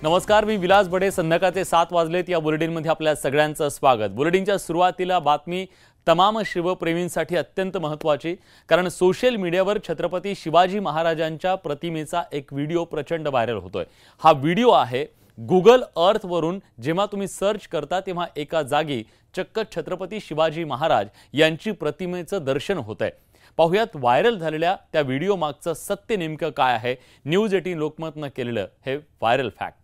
नमस्कार, मी विलास बडे। संध्याकाळचे 7 वाजलेत। या बुलेटिनमध्ये आपल्या सगळ्यांचं स्वागत। बुलेटिनच्या सुरुवातीला बातमी तमाम शिवप्रेमींसाठी अत्यंत महत्त्वाची, कारण सोशल मीडियावर छत्रपती शिवाजी महाराजांच्या प्रतिमेचा एक व्हिडिओ प्रचंड व्हायरल होतोय। हा व्हिडिओ आहे गूगल अर्थ वरून जेव्हा तुम्ही सर्च करता तेव्हा एका जागी चक्क छत्रपती शिवाजी महाराज यांची प्रतिमेचं दर्शन होतंय। पाहुयात व्हायरल झालेल्या त्या व्हिडिओ मागचं सत्य नेमकं काय आहे। न्यूज 18 लोकमतनं केलेलं हे व्हायरल फॅक्ट।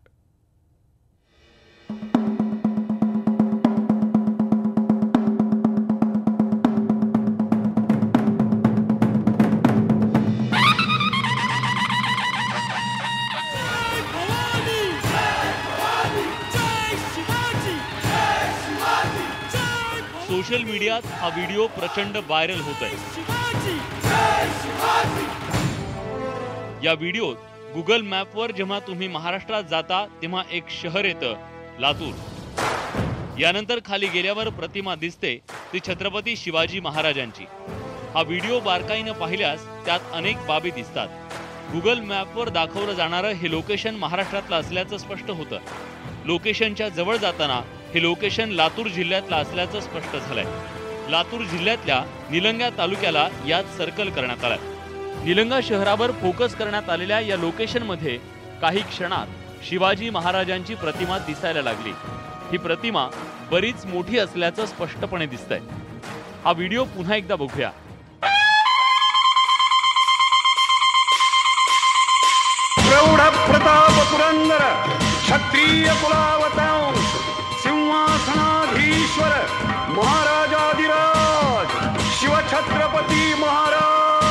सोशल मीडियात हा व्हिडिओ प्रचंड व्हायरल होतोय। या व्हिडिओत गूगल मॅपवर जेव्हा तुम्ही महाराष्ट्रात जाता तेव्हा एक शहर येतं, लातूर। यानंतर खाली गेल्यावर प्रतिमा दिसते ती छत्रपती शिवाजी महाराजांची। हा व्हिडिओ बारकाईने पाहिल्यास त्यात अनेक बाबी दिसतात। गूगल मॅपवर दाखवलं जाणारं हे लोकेशन महाराष्ट्रातलं असल्याचं स्पष्ट होतं। लोकेशनच्या जवळ जाताना हे लोकेशन लातूर जिल्ह्यातलं असल्याचं स्पष्ट झालंय। लातूर जिल्ह्यातल्या निलंगा तालुक्याला यात सर्कल करण्यात आलंय। निलंगा शहरावर फोकस करण्यात आलेल्या या लोकेशनमध्ये काही क्षणात शिवाजी महाराजांची प्रतिमा दिसायला लागली। ही प्रतिमा बरीच मोठी असल्याचं स्पष्टपणे दिसतंय। हा व्हिडिओ पुन्हा एकदा बघूया। प्रौढ प्रताप पुरंदर क्षत्रिय कुलावतांश सिंहासनाधीश्वर महाराजाधिराज शिवछत्रपती महाराज।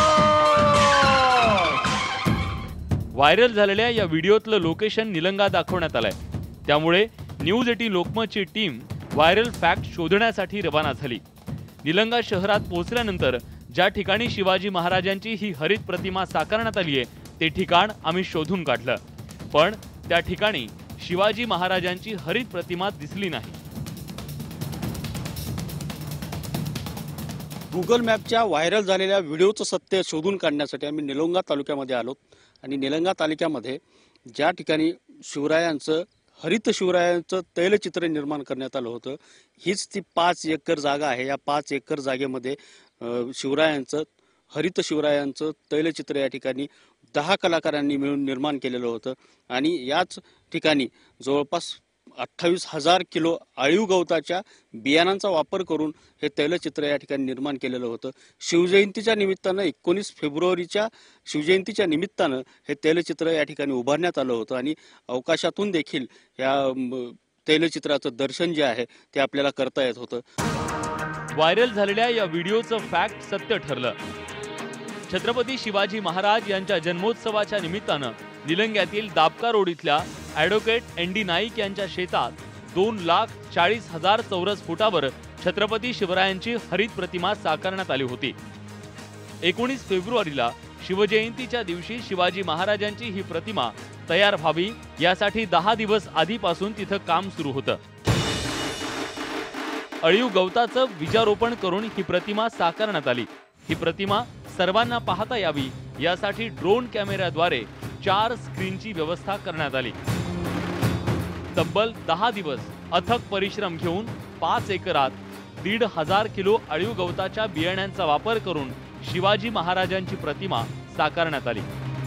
व्हायरल झालेल्या या व्हिडिओतलं लोकेशन निलंगा दाखवण्यात आलंय। त्यामुळे न्यूज 18 लोकमतची टीम व्हायरल फॅक्ट शोधण्यासाठी रवाना झाली। निलंगा शहरात पोहोचल्यानंतर ज्या ठिकाणी शिवाजी महाराजांची ही हरित प्रतिमा साकारण्यात आली आहे ते ठिकाण आम्ही शोधून काढलं, पण त्या ठिकाणी शिवाजी महाराजांची हरित प्रतिमा दिसली नाही। गूगल मॅपच्या व्हायरल झालेल्या व्हिडिओचं सत्य शोधून काढण्यासाठी आम्ही निलंगा तालुक्यामध्ये आलो आणि निलंगा तालुक्यामध्ये ज्या ठिकाणी शिवरायांचं हरित शिवरायांचं तैलचित्र निर्माण करण्यात आलं होतं, हीच ती 5 एकर जागा आहे। या 5 एकर जागेमध्ये शिवरायांचं हरित शिवरायांचं तैलचित्र या ठिकाणी 10 कलाकारांनी मिळून निर्माण केलेलं होतं आणि याच ठिकाणी जवळपास 28,000 किलो आळीव गवताच्या बियाणांचा वापर करून हे तैलचित्र या ठिकाणी निर्माण केलेलं होतं। शिवजयंतीच्या निमित्तानं 19 फेब्रुवारीच्या शिवजयंतीच्या निमित्तानं हे तैलचित्र या ठिकाणी उभारण्यात आलं होतं आणि अवकाशातून देखील या तैलचित्राचं दर्शन जे आहे ते आपल्याला करता येत होतं। व्हायरल झालेल्या या व्हिडिओचं फॅक्ट सत्य ठरलं। छत्रपती शिवाजी महाराज यांच्या जन्मोत्सवाच्या निमित्तानं निलंग्यातील दाबका रोड इथल्या ॲडव्होकेट ND नाईक यांच्या शेतात 2,40,000 चौरस फुटावर छत्रपती शिवरायांची हरित प्रतिमा साकारण्यात आली होती। 19 फेब्रुवारीला शिवजयंतीच्या दिवशी शिवाजी महाराजांची ही प्रतिमा तयार व्हावी यासाठी 10 दिवस आधीपासून तिथं काम सुरू होतं। अळीव गवताचं बीजारोपण करून ही प्रतिमा साकारण्यात आली। ही प्रतिमा सर्वांना पाहता यावी यासाठी ड्रोन कॅमेऱ्याद्वारे 4 स्क्रीनची व्यवस्था करण्यात आली। तब्बल 10 दिवस अथक परिश्रम घेऊन 5 एकरात 1,500 किलो अळीव गवताच्या बियाण्यांचा वापर करून शिवाजी महाराजांची प्रतिमा साकारण्यात आली।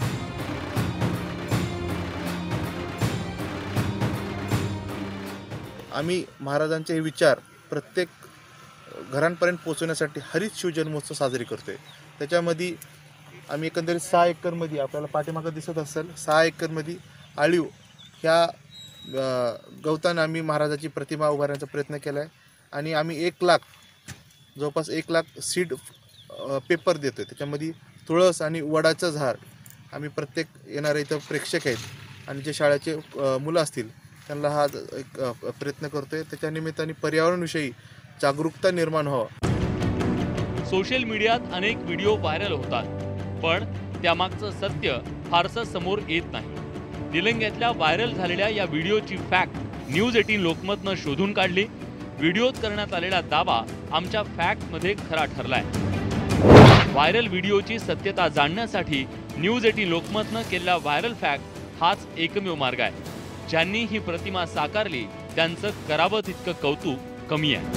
आम्ही महाराजांचे विचार प्रत्येक घरांपर्यंत पोहोचवण्यासाठी हरित शिवजन्मोत्सव साजरी करतोय। त्याच्यामध्ये आम्ही एकंदरीत 6 एकरमध्ये आपल्याला पाठीमागं दिसत असेल 6 एकरमध्ये आळीव ह्या गवतानं आम्ही महाराजाची प्रतिमा उभारण्याचा प्रयत्न केला आहे आणि आम्ही 1 लाख जवळपास 1 लाख सीड पेपर देतोय। त्याच्यामध्ये तुळस आणि वडाचं झाड आम्ही प्रत्येक येणारे इथं प्रेक्षक आहेत आणि जे शाळेचे मुलं असतील त्यांना हा एक प्रयत्न करतोय। त्याच्या निमित्ताने पर्यावरणविषयी जागरूकता निर्माण व्हावं। सोशल मीडियात अनेक व्हिडिओ व्हायरल होतात, पण त्यामागचं सत्य फारसं समोर येत नाही। निलंग्यातल्या व्हायरल झालेल्या या व्हिडिओची फॅक्ट न्यूज 18 लोकमतनं शोधून काढली। व्हिडिओत करण्यात आलेला दावा आमच्या फॅक्टमध्ये खरा ठरलाय। व्हायरल व्हिडिओची सत्यता जाणण्यासाठी न्यूज 18 लोकमतनं केलेला व्हायरल फॅक्ट हाच एकमेव मार्ग आहे। ज्यांनी ही प्रतिमा साकारली त्यांचं करावं तितकं कौतुक कमी आहे.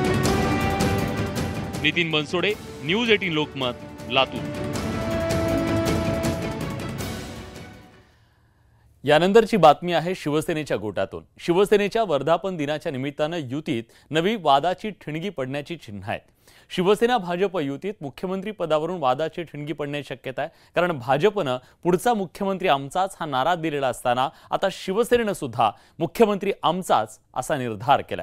नितीन बनसोडे, न्यूज 18 लोकमत, लातूर. यानंतरची बातमी आहे शिवसेनेच्या गोटातून. शिवसेनेच्या वर्धापन दिनाच्या निमित्तानं युतीत नवी वादाची ठिणगी पडण्याची चिन्ह आहेत. शिवसेना भाजप युतीत मुख्यमंत्री पदावरून वादाची ठिणगी पडण्याची शक्यता आहे. कारण भाजपनं पुढचा मुख्यमंत्री आमचाच हा नारा दिलेला असताना आता शिवसेनेनं सुद्धा मुख्यमंत्री आमचाच असा निर्धार केलाय.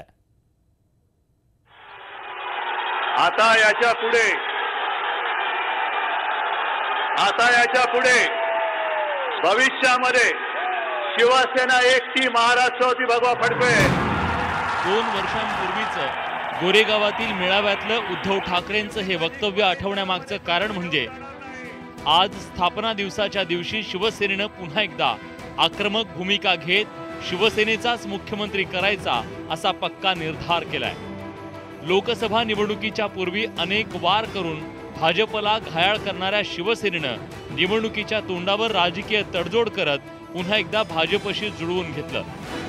आता याच्या पुढे भविष्यामध्ये शिवसेना एकटी महाराष्ट्रावरती भगवा फडकवे. 2 वर्षांपूर्वीचं गोरेगावातील मेळाव्यातलं उद्धव ठाकरेंचं हे वक्तव्य आठवण्यामागचं कारण म्हणजे आज स्थापना दिवसाच्या दिवशी शिवसेनेनं पुन्हा एकदा आक्रमक भूमिका घेत शिवसेनेचाच मुख्यमंत्री करायचा असा पक्का निर्धार केलाय. लोकसभा निवडणुकीच्या पूर्वी अनेक वार करून भाजपला घायाळ करणाऱ्या शिवसेनेनं निवडणुकीच्या तोंडावर राजकीय तडजोड करत पुन्हा एकदा भाजपशी जुळवून घेतलं.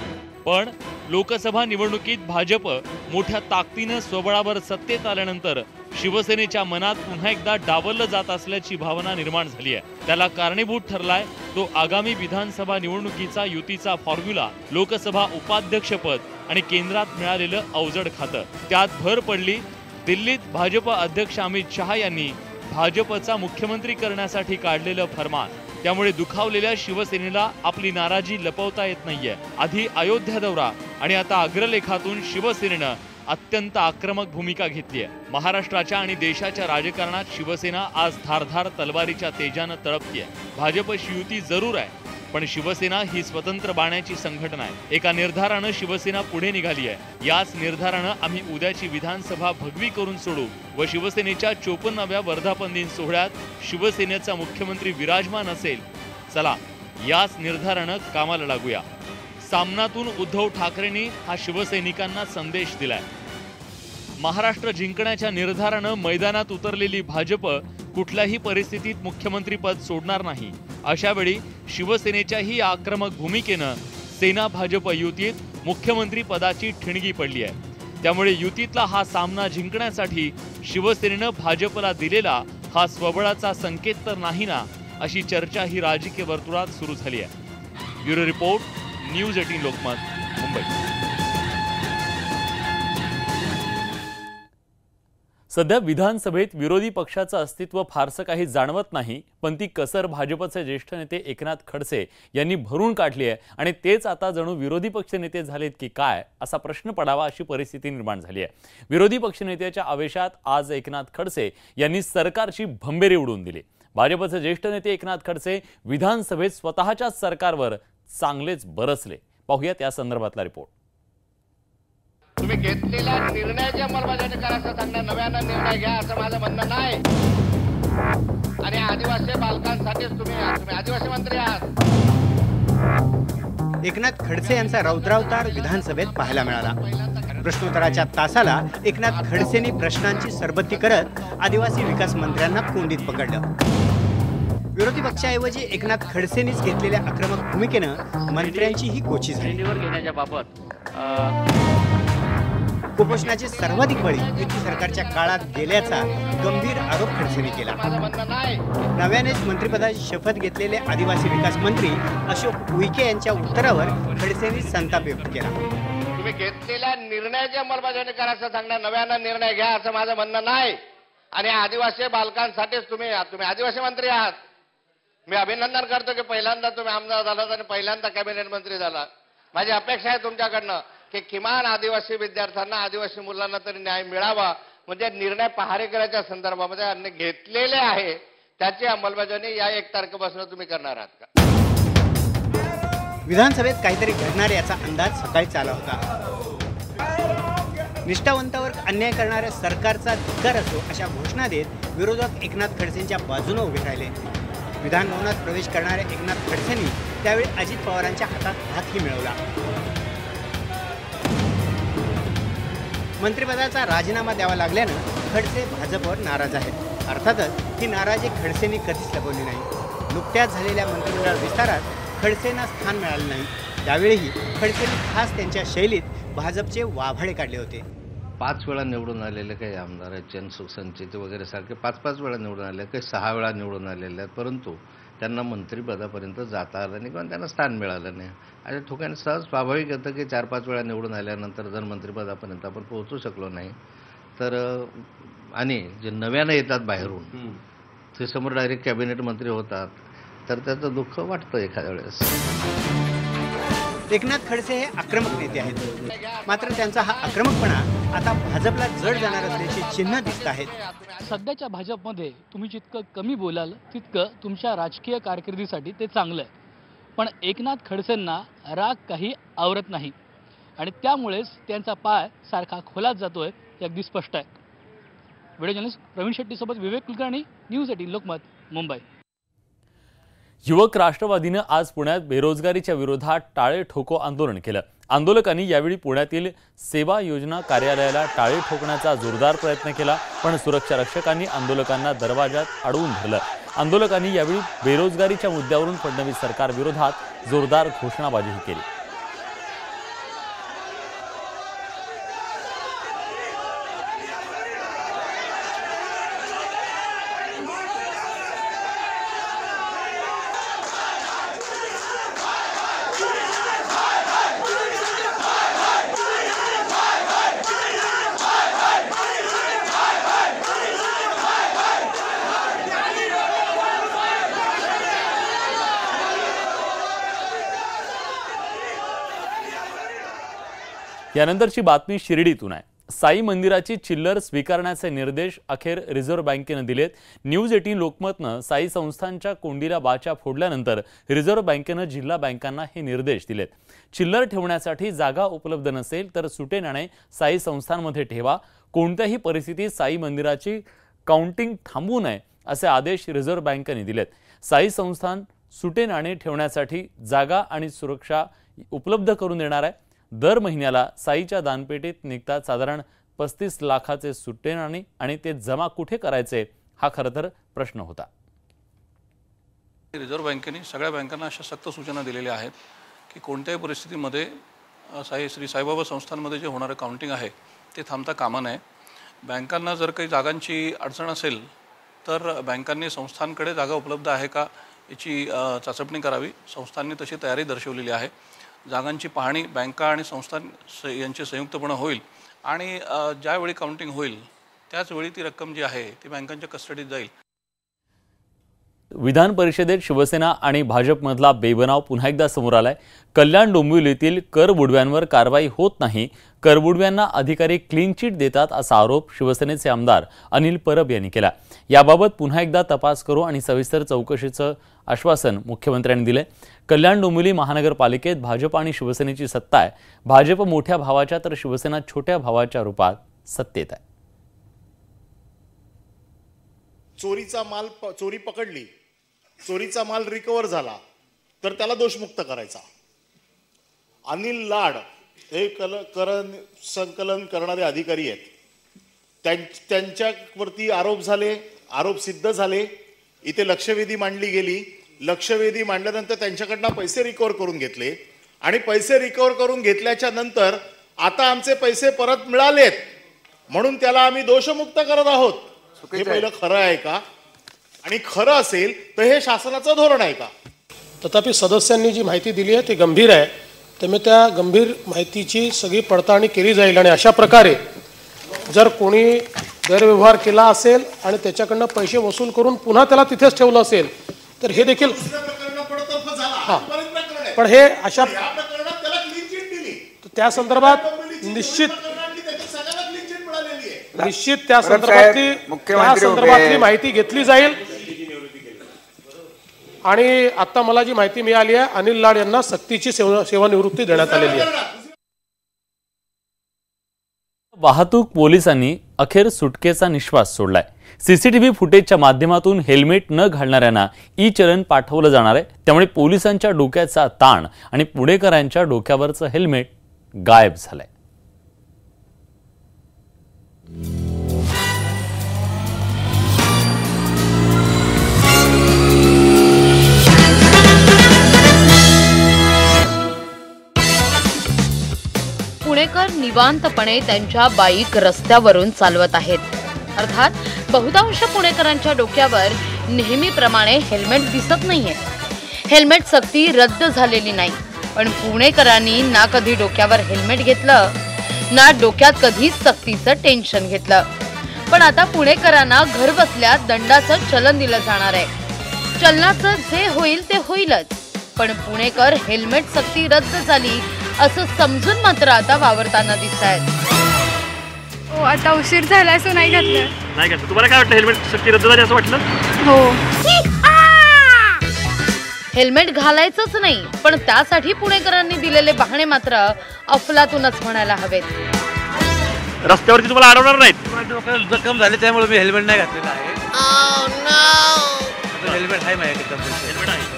पण लोकसभा निवडणुकीत भाजप मोठ्या ताकदीनं स्वबळावर सत्तेत आल्यानंतर शिवसेनेच्या मनात पुन्हा एकदा डावललं जात असल्याची भावना निर्माण झाली आहे. त्याला कारणीभूत ठरलाय तो आगामी विधानसभा निवडणुकीचा युतीचा फॉर्म्युला, लोकसभा उपाध्यक्षपद आणि केंद्रात मिळालेलं अवजड खातं. त्यात भर पडली दिल्लीत भाजप अध्यक्ष अमित शहा यांनी भाजपचा मुख्यमंत्री करण्यासाठी काढलेलं फरमान. त्यामुळे दुखावलेल्या शिवसेनेला आपली नाराजी लपवता येत नाहीये. आधी अयोध्या दौरा आणि आता अग्रलेखातून शिवसेनेनं अत्यंत आक्रमक भूमिका घेतली आहे. महाराष्ट्राच्या आणि देशाच्या राजकारणात शिवसेना आज धारधार तलवारीच्या तेजानं तळपतीये. भाजपशी युती जरूर आहे, पण शिवसेना ही स्वतंत्र बाण्याची संघटना आहे. एका निर्धारानं शिवसेना पुढे निघाली आहे. याच निर्धारानं आम्ही उद्याची विधानसभा भगवी करून सोडू व शिवसेनेच्या 54व्या वर्धापन दिन सोहळ्यात शिवसेनेचा मुख्यमंत्री विराजमान असेल. चला याच निर्धारानं कामाला लागूया. सामनातून उद्धव ठाकरेंनी हा शिवसैनिकांना संदेश दिलाय. महाराष्ट्र जिंकण्याच्या निर्धारानं मैदानात उतरलेली भाजप कुठल्याही परिस्थितीत मुख्यमंत्रीपद सोडणार नाही. अशा वेळी शिवसेनेच्याही आक्रमक भूमिकेनं सेना भाजप युतीत मुख्यमंत्री पदाची ठिणगी पडली आहे. त्यामुळे युतीतला हा सामना जिंकण्यासाठी शिवसेनेनं भाजपला दिलेला हा स्वबळाचा संकेत तर नाही ना, अशी चर्चा ही राजकीय वर्तुळात सुरू झाली आहे. Bureau report, News 18 Lokmat, Mumbai. सध्या विधानसभेत विरोधी पक्षाचं अस्तित्व फारसं काही जाणवत नाही, पण ती कसर भाजपचे ज्येष्ठ नेते एकनाथ खडसे यांनी भरून काढली आहे आणि तेच आता जणू विरोधी पक्षनेते झालेत की काय असा प्रश्न पडावा अशी परिस्थिती निर्माण झाली आहे. विरोधी पक्षनेत्याच्या आवेशात आज एकनाथ खडसे यांनी सरकारची भंबेरी उडवून दिली. भाजपचे ज्येष्ठ नेते एकनाथ खडसे विधानसभेत स्वतःच्या सरकारवर चांगलेच बरसले. पाहूयात या संदर्भातला रिपोर्ट. तुम्ही घेतलेल्या निर्णयाची अंमलबजावणी करायचं सांगणार, नव्यानं निर्णय घ्या असं माझं म्हणणं नाही. आणि आदिवासी बालकांसाठीच तुम्ही आदिवासी मंत्री आहात. एकनाथ खडसे यांचा रौद्रावतार विधानसभेत पाहायला मिळाला. प्रश्नोत्तराच्या तासाला एकनाथ खडसेंनी प्रश्नांची सरबत्ती करत आदिवासी विकास मंत्र्यांना कोंडीत पकडलं. विरोधी पक्षाऐवजी एकनाथ खडसेंनीच घेतलेल्या आक्रमक भूमिकेनं मंत्र्यांची ही कोची झाली. घेण्याच्या बाबत कुपोषणाचे सर्वाधिक बळी युती सरकारच्या काळात गेल्याचा गंभीर आरोप खडसेंनी केला. नव्यानेच मंत्रिपदाची शपथ घेतलेले आदिवासी विकास मंत्री अशोक उईके यांच्या उत्तरावर खडसेंनी संताप व्यक्त केला. तुम्ही घेतलेल्या निर्णयाची अंमलबजावणी करायचं सांगणार, नव्यानं निर्णय घ्या असं माझं म्हणणं नाही. आणि आदिवासी बालकांसाठीच तुम्ही आदिवासी मंत्री आहात. मी अभिनंदन करतो की पहिल्यांदा तुम्ही आमदार झालात आणि पहिल्यांदा कॅबिनेट मंत्री झाला. माझी अपेक्षा आहे तुमच्याकडनं की किमान आदिवासी विद्यार्थ्यांना, आदिवासी मुलांना तरी न्याय मिळावा. म्हणजे निर्णय पहारेकराच्या संदर्भामध्ये घेतलेले आहे त्याची अंमलबजावणी या 1 तारखेपासून तुम्ही करणार आहात का? विधानसभेत काहीतरी घडणार याचा अंदाज सकाळीच आला होता. निष्ठावंतावर अन्याय करणाऱ्या सरकारचा धिक्कार असो अशा घोषणा देत विरोधक एकनाथ खडसेंच्या बाजूने उभे राहिले. विधानभवनात प्रवेश करणाऱ्या एकनाथ खडसेंनी त्यावेळी अजित पवारांच्या हातात हातही मिळवला. मंत्रिपदाचा राजीनामा द्यावा लागल्यानं खडसे भाजपवर नाराज आहेत. अर्थातच ही नाराजी खडसेंनी कधीच लपवली नाही. नुकत्याच झालेल्या मंत्रिमंडळ विस्तारात खडसेंना स्थान मिळाले नाही. त्यावेळीही खडसेंनी खास त्यांच्या शैलीत भाजपचे वाभाडे काढले होते. 5 वेळा निवडून आलेले काही आमदार आहेत, जनसुख संचित वगैरे सारखे 5-5 वेळा निवडून आले, काही 6 वेळा निवडून आलेले आहेत, परंतु त्यांना मंत्रिपदापर्यंत जाता आलं नाही किंवा त्यांना स्थान मिळालं नाही. अशा ठिकाणी सहज स्वाभाविक येतं की 4-5 वेळा निवडून आल्यानंतर जर मंत्रिपदापर्यंत आपण पोहोचू शकलो नाही तर आणि जे नव्यानं येतात बाहेरून ते समोर डायरेक्ट कॅबिनेट मंत्री होतात तर त्याचं दुःख वाटतं एखाद्या वेळेस. एकनाथ खडसे हे आक्रमक नेते आहेत, मात्र त्यांचा हा आक्रमकपणा आता भाजपला जड जाणार असल्याची चिन्ह दिसत आहेत. सध्याच्या भाजपमध्ये तुम्ही जितकं कमी बोलाल तितकं तुमच्या राजकीय कारकिर्दीसाठी ते चांगलं आहे. पण एकनाथ खडसेंना राग काही आवरत नाही आणि त्यामुळेच त्यांचा पाय सारखा खोलात जातोय हे अगदी स्पष्ट आहे. व्हिडिओ जर्नलिस्ट प्रवीण शेट्टीसोबत विवेक कुलकर्णी, न्यूज 18 लोकमत, मुंबई. युवक राष्ट्रवादीनं आज पुण्यात बेरोजगारीच्या विरोधात टाळे ठोको आंदोलन केलं. आंदोलकांनी यावेळी पुण्यातील सेवा योजना कार्यालयाला टाळे ठोकण्याचा जोरदार प्रयत्न केला, पण सुरक्षा रक्षकांनी आंदोलकांना दरवाजात अडवून धरलं. आंदोलकांनी यावेळी बेरोजगारीच्या मुद्द्यावरून फडणवीस सरकार विरोधात जोरदार घोषणाबाजीही केली. यानंतरची बातमी शिर्डीतून आहे. साई मंदिराची चिल्लर स्वीकारण्याचे निर्देश अखेर रिझर्व्ह बँकेनं दिलेत. न्यूज 18 लोकमतनं साई संस्थांच्या कोंडीला बाचा फोडल्यानंतर रिझर्व्ह बँकेनं जिल्हा बँकांना हे निर्देश दिलेत. चिल्लर ठेवण्यासाठी जागा उपलब्ध नसेल तर सुटे नाणे साई संस्थांमध्ये ठेवा. कोणत्याही परिस्थितीत साई मंदिराची काउंटिंग थांबवू नये असे आदेश रिझर्व्ह बँकेने दिलेत. साई संस्थान सुटे नाणे ठेवण्यासाठी जागा आणि सुरक्षा उपलब्ध करून देणार आहे. दर महिन्याला साईच्या दानपेटीत निघतात साधारण 35 लाखाचे सुट्टे नाणे आणि ते जमा कुठे करायचे हा खरं तर प्रश्न होता. रिझर्व्ह बँकेने सगळ्या बँकांना अशा सक्त सूचना दिलेल्या आहेत की कोणत्याही परिस्थितीमध्ये श्री साईबाबा संस्थांमध्ये जे होणारं काउंटिंग आहे ते थांबता कामा नये. बँकांना जर काही जागांची अडचण असेल तर बँकांनी संस्थांकडे जागा उपलब्ध आहे का याची चाचपणी करावी. संस्थांनी तशी तयारी दर्शवलेली आहे. जागांची पाहणी बँका आणि संस्थान यांचे संयुक्तपणे होईल आणि ज्यावेळी काउंटिंग होईल त्याचवेळी ती रक्कम जी आहे ती बँकांच्या कस्टडीत जाईल. विधान परिषदेत शिवसेना आणि भाजपमधला बेबनाव पुन्हा एकदा समोर आलाय. कल्याण डोंबिवलीतील कर बुडव्यांवर कारवाई होत नाही, करबुडव्यांना अधिकारी क्लीन चिट देतात असा आरोप शिवसेनेचे आमदार अनिल परब यांनी केला. याबाबत पुन्हा एकदा तपास करू आणि सविस्तर चौकशीचं आश्वासन मुख्यमंत्र्यांनी दिले. कल्याण डोंबिवली महानगरपालिकेत भाजप आणि शिवसेनेची सत्ता आहे. भाजप मोठ्या भावाच्या तर शिवसेना छोट्या भावाच्या रूपात सत्तेत आहे. चोरीचा माल चोरी पकडली, चोरीचा माल रिकवर झाला तर त्याला दोषमुक्त करायचा. अनिल लाड हे संकलन करणारे अधिकारी आहेत. त्यांच्यावरती आरोप झाले, आरोप सिद्ध झाले. इथे लक्षवेधी मांडली गेली. लक्षवेधी मांडल्यानंतर त्यांच्याकडनं पैसे रिकवर करून घेतले आणि पैसे रिकवर करून घेतल्याच्या नंतर आता आमचे पैसे परत मिळालेत म्हणून त्याला आम्ही दोषमुक्त करत आहोत. हे पहिलं खरं आहे का? आणि खरं असेल तर हे शासनाचं धोरण आहे का? तथापि सदस्यांनी जी माहिती दिली आहे ती गंभीर आहे. त्यामुळे त्या गंभीर माहितीची सगळी पडताळणी केली जाईल आणि अशा प्रकारे जर कोणी गैरव्यवहार केला असेल आणि त्याच्याकडनं पैसे वसूल करून पुन्हा त्याला तिथेच ठेवलं असेल तर हे देखील पण हे अशा त्या संदर्भात निश्चित त्या संदर्भातली माहिती घेतली जाईल. आणि आता मला जी माहिती मिळाली आहे अनिल लाड यांना सक्तीची सेवानिवृत्ती देण्यात आलेली आहे. वाहतूक पोलिसांनी अखेर सुटकेचा निश्वास सोडलाय. सीसीटीव्ही फुटेजच्या माध्यमातून हेल्मेट न घालणाऱ्यांना ई-चलन पाठवलं जाणार आहे. त्यामुळे पोलिसांच्या डोक्याचा ताण आणि पुणेकरांच्या डोक्यावरचं हेल्मेट गायब झालंय. पुणेकर निवांतपणे त्यांच्या बाईक रस्त्यावरून चालवत आहेत। अर्थात बहुतांश पुणेकरांच्या डोक्यावर नेहमीप्रमाणे हेल्मेट दिसत नाहीये। हेल्मेट सक्ती रद्द झालेली नाही, पण पुणेकरांनी ना कधी डोक्यावर हेल्मेट घेतलं ना डोक्यात कधी सक्तीचं टेन्शन घेतलं। पण आता पुणेकरांना घर बसल्या दंडाचं चलन दिलं जाणार आहे। चलनाचं जे होईल ते होईलच, पण पुणेकर हेल्मेट सक्ती रद्द झाली असं समजून मात्र आता वावरताना दिसतायत। हो, आता उशीर झाला असं नाही घातलं। नाही घातलं। तुम्हाला काय वाटतं, हेल्मेट सक्ती रद्द झाली असं वाटलं? हो। हेल्मेट घालायचंच नाही, पण त्यासाठी पुणेकरांनी दिलेले बहाणे मात्र अफलातूनच म्हणायला हवेत। रस्त्यावरती तुम्हाला अडवणार नाहीत? डोक्याला जखम झाली त्यामुळे मी हेल्मेट नाही घातलेलं आहे। हेल्मेट आहे माझ्याकडे। हेल्मेट आहे।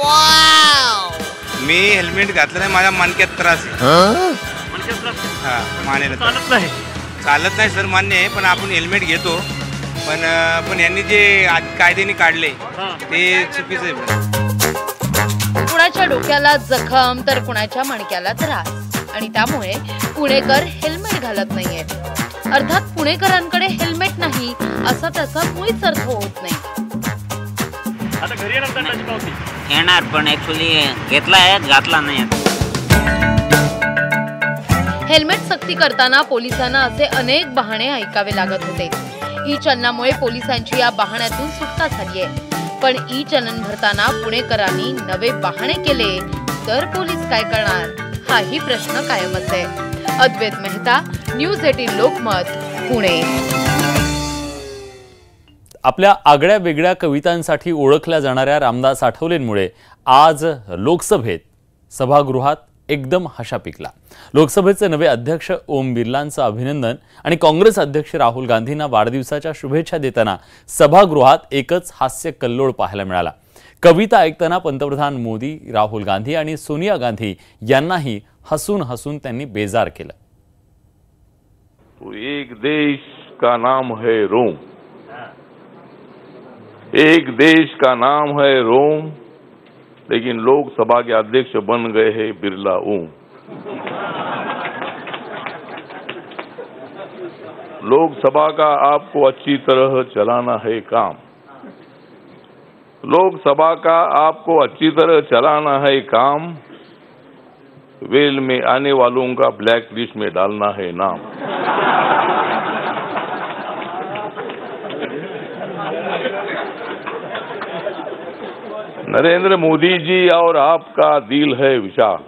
मी हेल्मेट घातलं नाही, माझ्या मणक्यात त्रास आहे। मणक्यात त्रास? हा, मानेला चालत नाही। चालत नाही सर, मान्य आहे, पण आपण हेल्मेट घेतो। पण यांनी जे कायद्याने काढले ते चुकीचं आहे। कुणाच्या डोक्याला जखम तर कुणाच्या मणक्याला त्रास, आणि त्यामुळे पुणेकर हेल्मेट घालत नाहीयेत। अर्थात पुणेकरांकडे हेल्मेट नाही असा त्याचा मुळीच अर्थ होत नाही। आता घरी येणार दंडाची पावती? येणार, पण ऍक्च्युअली घेतला आहे, घातला नाही। हेल्मेट सक्ती करताना पोलिसांना असे अनेक बहाणे ऐकावे लागत होते। ई चलनामुळे पोलिसांची या बहाण्यातून सुटका झाली आहे, पण ई चलन भरताना पुणेकरांनी नवे बहाणे केले तर पोलीस काय करणार, हाही प्रश्न कायमच आहे। अद्वैत मेहता, न्यूज 18 लोकमत, पुणे। आपल्या आगळ्या वेगळ्या कवितांसाठी ओळखल्या जाणाऱ्या रामदास आठवलेंमुळे आज लोकसभेत सभागृहात एकदम हशा पिकला। लोकसभेचे नवे अध्यक्ष ओम बिर्लांचं अभिनंदन आणि काँग्रेस अध्यक्ष राहुल गांधींना वाढदिवसाच्या शुभेच्छा देताना सभागृहात एकच हास्य कल्लोळ पाहायला मिळाला। कविता ऐकताना पंतप्रधान मोदी, राहुल गांधी आणि सोनिया गांधी यांनाही हसून हसून त्यांनी बेजार केलं। एक देश का नाम है रोम, एक देश का नाम है रोम, लेकिन लोकसभा के अध्यक्ष बन गए हैं बिरला ओम। लोकसभा का आपको अच्छी तरह चलाना है काम, लोकसभा का आपको अच्छी तरह चलाना है काम, वेल में आने वालों का ब्लैक लिस्ट में डालना है नाम। नरेंद्र मोदी जी और आपका दिल है विशाल,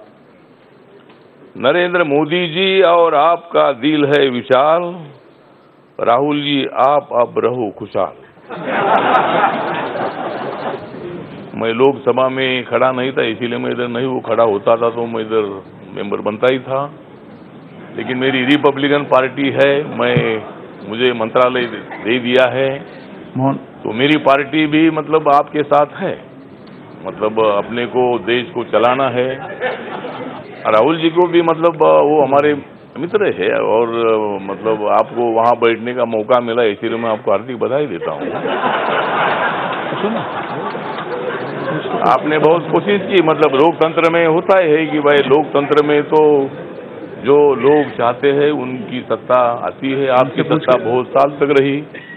नरेंद्र मोदी जी और आपका दिल है विशाल, राहुल जी आप अब रहो खुशहाल। मैं लोकसभा में खड़ा नहीं था, इसीलिए मैं इधर नहीं वो खड़ा होता था तो मैं इधर मेंबर बनता ही था, लेकिन मेरी रिपब्लिकन पार्टी है, मुझे मंत्रालय दे दिया है, तो मेरी पार्टी भी मतलब आपके साथ है, मतलब अपने को देश को चलाना है। राहुल जी को भी मतलब वो हमारे मित्र है और मतलब आपको वहां बैठने का मौका मिला, इसलिए मैं आपको हार्दिक बधाई देता हूँ। आपने बहुत कोशिश की, मतलब लोकतंत्र में होता है कि भाई लोकतंत्र में तो जो लोग चाहते हैं उनकी सत्ता आती है। आपकी सत्ता बहुत साल तक रही,